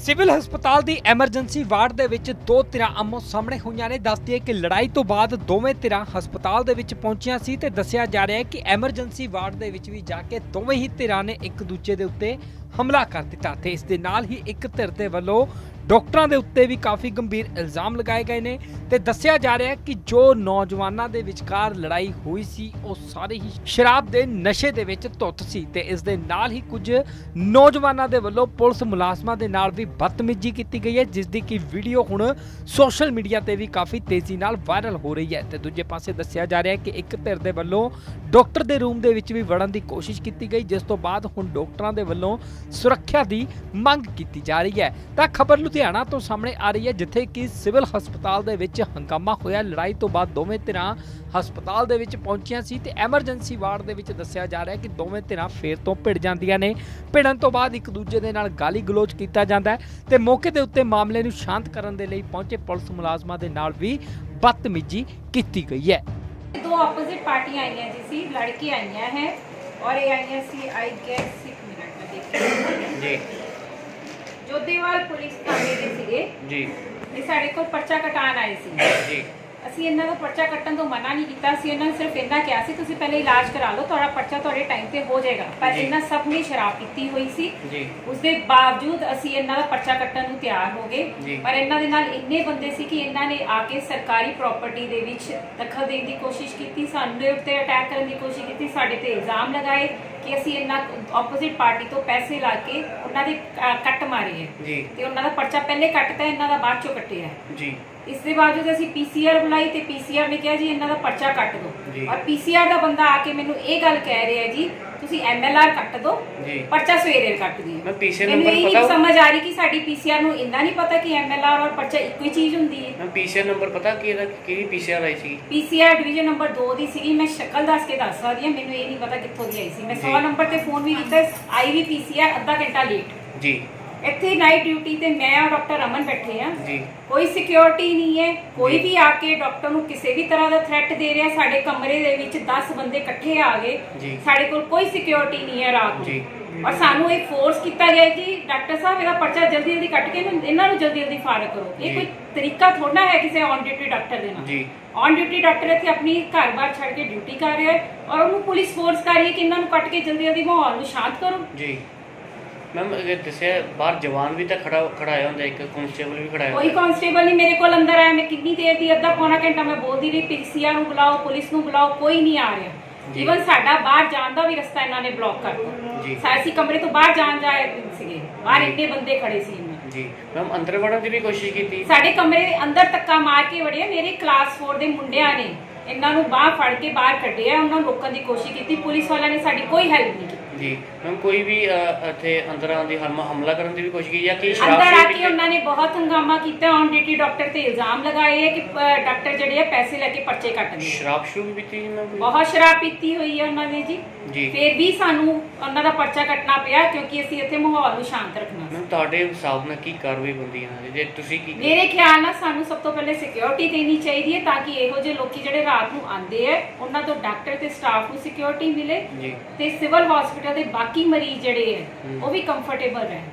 Civil ਹਸਪਤਾਲ ਦੀ emergency ward ਦੇ ਵਿੱਚ ਦੋ ਧਿਰਾਂ ਆਮੋ ਸਾਹਮਣੇ ਹੋਈਆਂ ਨੇ। ਦੱਸਦੀ ਹੈ ਕਿ ਲੜਾਈ ਤੋਂ ਬਾਅਦ ਦੋਵੇਂ ਧਿਰਾਂ ਹਸਪਤਾਲ ਦੇ ਵਿੱਚ ਪਹੁੰਚੀਆਂ ਸੀ ਤੇ ਦੱਸਿਆ ਜਾ ਰਿਹਾ ਹੈ ਕਿ ਐਮਰਜੈਂਸੀ ਵਾਰਡ ਦੇ ਵਿੱਚ ਵੀ ਜਾ ਕੇ ਦੋਵੇਂ ਹੀ ਧਿਰਾਂ ਨੇ ਇੱਕ ਦੂਜੇ ਦੇ ਉੱਤੇ ਹਮਲਾ ਕਰ ਦਿੱਤਾ ਤੇ ਇਸ ਦੇ ਨਾਲ ਹੀ ਇੱਕ ਧਿਰ ਦੇ ਵੱਲੋਂ ਡਾਕਟਰਾਂ ਦੇ ਉੱਤੇ ਵੀ ਕਾਫੀ ਗੰਭੀਰ ਇਲਜ਼ਾਮ ਲਗਾਏ ਗਏ ਨੇ ਤੇ ਦੱਸਿਆ ਜਾ ਰਿਹਾ ਹੈ ਕਿ ਜੋ ਨੌਜਵਾਨਾਂ ਦੇ ਵਿਚਕਾਰ ਲੜਾਈ ਹੋਈ ਸੀ ਉਹ ਸਾਰੇ ਹੀ ਸ਼ਰਾਬ ਦੇ ਨਸ਼ੇ ਦੇ ਵਿੱਚ ਧੁੱਤ ਸੀ ਤੇ ਇਸ ਦੇ ਨਾਲ ਹੀ ਕੁਝ ਨੌਜਵਾਨਾਂ ਦੇ ਵੱਲੋਂ ਪੁਲਿਸ ਮੁਲਾਜ਼ਮਾਂ ਦੇ ਨਾਲ ਵੀ ਬਦਤਮੀਜ਼ੀ ਕੀਤੀ ਗਈ ਹੈ, ਜਿਸ ਦੀ ਕਿ ਵੀਡੀਓ ਹੁਣ ਸੋਸ਼ਲ ਮੀਡੀਆ ਤੇ ਵੀ ਕਾਫੀ ਤੇਜ਼ੀ ਨਾਲ ਵਾਇਰਲ ਹੋ ਰਹੀ ਹੈ। ਤੇ ਦੂਜੇ ਪਾਸੇ ਦੱਸਿਆ ਜਾ ਰਿਹਾ ਹੈ ਕਿ ਇੱਕ ਧਿਰ ਦੇ ਵੱਲੋਂ ਡਾਕਟਰ ਦੇ ਰੂਮ ਦੇ ਵਿੱਚ ਵੀ ਵੜਨ ਦੀ ਕੋਸ਼ਿਸ਼ ਕੀਤੀ ਗਈ, ਜਿਸ ਤੋਂ ਬਾਅਦ ਹੁਣ ਡਾਕਟਰਾਂ ਦੇ ਵੱਲੋਂ ਸੁਰੱਖਿਆ ਦੀ ਮੰਗ ਕੀਤੀ ਜਾ ਰਹੀ ਹੈ। ਤਾਂ ਖਬਰ ਲੁਧਿਆਣਾ ਤੋਂ ਸਾਹਮਣੇ ਆ ਰਹੀ ਹੈ, ਜਿੱਥੇ ਕਿ ਸਿਵਲ ਹਸਪਤਾਲ ਦੇ ਵਿੱਚ ਹੰਗਾਮਾ ਹੋਇਆ। ਲੜਾਈ ਤੋਂ ਬਾਅਦ ਦੋਵੇਂ ਧਿਰਾਂ ਹਸਪਤਾਲ ਦੇ ਵਿੱਚ ਪਹੁੰਚੀਆਂ ਸੀ ਤੇ ਐਮਰਜੈਂਸੀ ਵਾਰਡ ਦੇ ਵਿੱਚ ਦੱਸਿਆ ਜਾ ਰਿਹਾ ਹੈ ਕਿ ਦੋਵੇਂ ਧਿਰਾਂ ਫੇਰ ਤੋਂ ਭਿੜ ਜਾਂਦੀਆਂ ਨੇ। ਭਿੜਨ ਤੋਂ ਬਾਅਦ ਇੱਕ ਦੂਜੇ ਦੇ ਨਾਲ ਗਾਲੀ ਗਲੋਚ ਕੀਤਾ ਜਾਂਦਾ ਹੈ ਤੇ ਮੌਕੇ ਦੇ ਉੱਤੇ ਮਾਮਲੇ ਨੂੰ ਸ਼ਾਂਤ ਕਰਨ ਦੇ ਲਈ ਪਹੁੰਚੇ ਪੁਲਿਸ ਮੁਲਾਜ਼ਮਾਂ ਦੇ ਨਾਲ ਵੀ ਬਦਤਮੀਜ਼ੀ ਕੀਤੀ ਗਈ ਹੈ। दो ऑपोजिट पार्टियां आई हैं जी, लड़की आई हैं और ये आई हैं सी आई गेस 1 मिनट में देखिए जी जोधेवाल पुलिस थाने दे सीगे जी ये साडे कोल पर्चा कटान आए सी जी। ਅਸੀਂ ਇਹਨਾਂ ਦਾ ਪਰਚਾ ਕੱਟਣ ਤੋਂ ਮਨਾ ਨਹੀਂ ਕੀਤਾ ਸੀ। ਇਹਨਾਂ ਨੇ ਸਿਰਫ ਇੰਨਾ ਕਿਹਾ ਸੀ ਤੁਸੀਂ ਪਹਿਲੇ ਇਲਾਜ ਕਰਾ ਲਓ, ਤੁਹਾਡਾ ਪਰਚਾ ਤੁਹਾਡੇ ਟਾਈਮ ਤੇ ਹੋ ਜਾਏਗਾ। ਪਰ ਇਹਨਾਂ ਸਭ ਨੇ ਸ਼ਰਾਬ ਪੀਤੀ ਹੋਈ ਸੀ ਜੀ। ਉਸ ਦੇ ਬਾਵਜੂਦ ਅਸੀਂ ਇਹਨਾਂ ਦਾ ਪਰਚਾ ਕੱਟਣ ਨੂੰ ਤਿਆਰ ਹੋ ਗਏ, ਪਰ ਇਹਨਾਂ ਦੇ ਨਾਲ ਇੰਨੇ ਬੰਦੇ ਸੀ ਕਿ ਇਹਨਾਂ ਨੇ ਆ ਕੇ ਸਰਕਾਰੀ ਪ੍ਰਾਪਰਟੀ ਦੇ ਵਿੱਚ ਦਖਲ ਦੇਣ ਦੀ ਕੋਸ਼ਿਸ਼ ਕੀਤੀ, ਸਾਡੇ ਉੱਤੇ ਅਟੈਕ ਕਰਨ ਦੀ ਕੋਸ਼ਿਸ਼ ਕੀਤੀ, ਸਾਡੇ ਤੇ ਇਲਜ਼ਾਮ ਲਗਾਏ ਕਿ ਅਸੀਂ ਇਹਨਾਂ ਆਪੋਜ਼ਿਟ ਪਾਰਟੀ ਤੋਂ ਪੈਸੇ ਲਾ ਕੇ ਉਹਨਾਂ ਦੇ ਕੱਟ ਮਾਰੇ ਹੈ ਤੇ ਉਹਨਾਂ ਦਾ ਪਰਚਾ ਪਹਿਲੇ ਕੱਟਤਾ, ਇਹਨਾਂ ਦਾ ਬਾਅਦ ਚੋਂ ਕੱਟਿਆ ਜੀ। ਇਸ ਦੇ ਬਾਵਜੂਦ ਅਸੀਂ ਪੀਸੀਆਰ ਬੁਲਾਈ ਤੇ ਪੀਸੀਆਰ ਨੇ ਕਿਹਾ ਜੀ ਇਹਨਾਂ ਦਾ ਪਰਚਾ ਕੱਟ ਦਿਓ ਔਰ ਪੀਸੀਆਰ ਦਾ ਬੰਦਾ ਆ ਕੇ ਮੈਨੂੰ ਇਹ ਗੱਲ ਕਹਿ ਰਿਹਾ ਜੀ ਤੁਸੀਂ ਐਮਐਲਆਰ ਕੱਟ ਦਿਓ, ਪਰਚਾ ਸਵੇਰੇ ਕੱਟ ਦਿਓ। ਮੈਨੂੰ ਇਹ ਨਹੀਂ ਸਮਝ ਆ ਰਹੀ ਕਿ ਸਾਡੀ ਪੀਸੀਆਰ ਨੂੰ ਇੰਨਾ ਨਹੀਂ ਪਤਾ ਕਿ ਐਮਐਲਆਰ ਔਰ ਪਰਚਾ ਇੱਕੋ ਹੀ ਚੀਜ਼ ਹੁੰਦੀ ਹੈ। ਪੀਸੀਆਰ ਨੰਬਰ ਪਤਾ ਕਿ ਇਹਦਾ ਕਿਹੜੀ ਪੀਸੀਆਰ ਆਈ ਸੀ? ਪੀਸੀਆਰ ਡਿਵੀਜ਼ਨ ਨੰਬਰ 2 ਦੀ ਸੀਗੀ। ਮੈਂ ਸ਼ਕਲ ਦੱਸ ਕੇ ਦੱਸ ਸਕਦੀ ਹਾਂ, ਮੈਨੂੰ ਇਹ ਨਹੀਂ ਪਤਾ ਕਿੱਥੋਂ ਦੀ ਆਈ ਸੀ। ਮੈਂ 100 ਨੰਬਰ ਤੇ ਫੋਨ ਵੀ ਕੀਤਾ, ਆਈ ਵੀ ਪੀਸੀਆਰ ਅੱਧਾ ਘੰਟਾ ਲੇਟ ਜੀ। ਇੱਥੇ ਨਾਈਟ ਡਿਊਟੀ ਤੇ ਮੈਂ ਔਰ ਡਾਕਟਰ ਰਮਨ ਬੈਠੇ ਆ ਜੀ, ਕੋਈ ਸਿਕਿਉਰਿਟੀ ਨਹੀਂ ਹੈ, ਕੋਈ ਵੀ ਆ ਕੇ ਡਾਕਟਰ ਨੂੰ ਕਿਸੇ ਵੀ ਤਰ੍ਹਾਂ ਦਾ ਥ੍ਰੈਟ ਦੇ ਰਿਹਾ। ਸਾਡੇ ਕਮਰੇ ਦੇ ਵਿੱਚ 10 ਬੰਦੇ ਇਕੱਠੇ ਆ ਗਏ, ਸਾਡੇ ਕੋਲ ਕੋਈ ਸਿਕਿਉਰਿਟੀ ਨਹੀਂ ਹੈ ਰਾਤ ਨੂੰ ਔਰ ਸਾਨੂੰ ਇੱਕ ਫੋਰਸ ਕੀਤਾ ਗਿਆ ਕਿ ਡਾਕਟਰ ਸਾਹਿਬ ਇਹਦਾ ਪਰਚਾ ਜਲਦੀ ਜਲਦੀ ਕੱਟ ਕੇ ਇਹਨਾਂ ਨੂੰ ਜਲਦੀ ਜਲਦੀ ਫਾਰਗ ਕਰੋ। ਇਹ ਕੋਈ ਤਰੀਕਾ ਥੋੜਾ ਹੈ ਕਿਸੇ ਔਨ ਡਿਊਟੀ ਡਾਕਟਰ ਦੇ ਨਾਲ। ਔਨ ਡਿਊਟੀ ਡਾਕਟਰ ਇੱਥੇ ਆਪਣੀ ਘਰ-ਬਾਰ ਛੱਡ ਕੇ ਡਿਊਟੀ ਕਰ ਰਿਹਾ ਹੈ ਔਰ ਉਹਨੂੰ ਪੁਲਿਸ ਫੋਰਸ ਕਰ ਰਹੀ ਹੈ ਕਿ ਇਹਨਾਂ ਨੂੰ ਕੱਟ ਕੇ ਜਲਦੀ ਜਲਦੀ ਮਾਹੌਲ ਨੂੰ ਸ਼ਾਂਤ ਕਰੋ ਜੀ। मैम दसिया बाहर जवान भी तो खड़ाया होंगे, एक कांस्टेबल भी खड़ाया। कोई कांस्टेबल नहीं मेरे को अंदर आया। मैं कितनी देर दी अद्धा पौना घंटा मैं बोलती रही पीसीआर ਨੂੰ ਬੁਲਾਓ, ਪੁਲਿਸ ਨੂੰ ਬੁਲਾਓ, ਕੋਈ ਨਹੀਂ ਆ ਰਿਹਾ। ਈਵਨ ਸਾਡਾ ਬਾਹਰ ਜਾਣ ਦਾ ਵੀ ਰਸਤਾ ਇਹਨਾਂ ਨੇ ਬਲੌਕ ਕਰਤਾ। ਅਸੀਂ ਕਮਰੇ ਤੋਂ ਬਾਹਰ ਜਾਣ ਜਾਏ ਸੀਗੇ, ਬਾਹਰ ਇੰਨੇ ਬੰਦੇ ਖੜੇ ਸੀ ਜੀ। ਮੈਮ ਅੰਦਰ ਵੜਨ ਦੀ ਵੀ ਕੋਸ਼ਿਸ਼ ਕੀਤੀ, ਸਾਡੇ ਕਮਰੇ ਦੇ ਅੰਦਰ ਧੱਕਾ ਮਾਰ ਕੇ ਵੜਿਆ। ਮੇਰੇ ਕਲਾਸ 4 ਦੇ ਮੁੰਡਿਆਂ ਨੇ ਇਹਨਾਂ ਨੂੰ ਬਾਹਰ ਫੜ ਕੇ ਬਾਹਰ ਕੱਢਿਆ, ਉਹਨਾਂ ਨੂੰ ਰੋਕਣ ਦੀ ਕੋਸ਼ਿਸ਼ ਕੀਤੀ। ਪੁਲਿਸ ਵਾਲਿਆਂ ਨੇ ਸਾਡੀ ਕੋਈ ਹੈਲਪ ਨਹੀਂ ਕੀਤੀ ਜੀ। ਮੈਮ ਕੋਈ ਵੀ ਇੱਥੇ ਅੰਦਰ ਆਉਣ ਦੀ ਹਮਲਾ ਕਰਨ ਦੀ ਵੀ ਕੋਸ਼ਿਸ਼ ਕੀਤੀ ਜਾਂ ਕਿ ਅੰਦਰ ਆ ਕੇ ਉਹਨਾਂ ਨੇ ਬਹੁਤ ਹੰਗਾਮਾ ਕੀਤਾ। ਔਨ ਡਿਊਟੀ ਡਾਕਟਰ ਤੇ ਇਲਜ਼ਾਮ ਲਗਾਏ ਹੈ ਕਿ ਡਾਕਟਰ ਜਿਹੜੇ ਆ ਪੈਸੇ ਲੈ ਕੇ ਪਰਚੇ ਕੱਟਦੇ। ਸ਼ਰਾਬ ਸ਼ੁਰੂ ਵੀ ਪੀਤੀ ਜੀ? ਬਹੁਤ ਸ਼ਰਾਬ ਪੀਤੀ ਹੋਈ ਹੈ ਉਹਨਾਂ ਨੇ ਜੀ। ਫਿਰ ਵੀ ਸਾਨੂੰ ਉਹਨਾਂ ਦਾ ਪਰਚਾ ਕੱਟਣਾ ਪਿਆ ਕਿਉਂਕਿ ਅਸੀਂ ਇੱਥੇ ਮਾਹੌਲ ਨੂੰ ਸ਼ਾਂਤ ਰੱਖਣਾ ਸੀ। ਤੁਹਾਡੇ ਹਿਸਾਬ ਨਾਲ ਕੀ ਕਾਰਵਾਈ ਹੁੰਦੀ ਹੈ ਜੇ ਤੁਸੀਂ ਕੀ? ਮੇਰੇ ਖਿਆਲ ਨਾਲ ਸਾਨੂੰ ਸਭ ਤੋਂ ਪਹਿਲੇ ਸਿਕਿਉਰਿਟੀ ਦੇਣੀ ਚਾਹੀਦੀ ਹੈ ਤਾਂ ਕਿ ਇਹੋ ਜਿਹੇ ਲੋਕੀ ਜਿਹੜੇ ਰਾਤ ਨੂੰ ਆਉਂਦੇ ਆ ਉਹਨਾਂ ਤੋਂ ਡਾਕਟਰ ਤੇ ਸਟਾਫ ਨੂੰ ਸਿਕਿਉਰਿਟੀ ਮਿਲੇ ਤੇ ਸਿਵਲ ਹਸਪੀਟਲ ਦੇ ਬਾਕੀ ਮਰੀਜ਼ ਜਿਹੜੇ ਹੈ ਉਹ ਵੀ ਕੰਫਰਟੇਬਲ ਰਹਿਣ।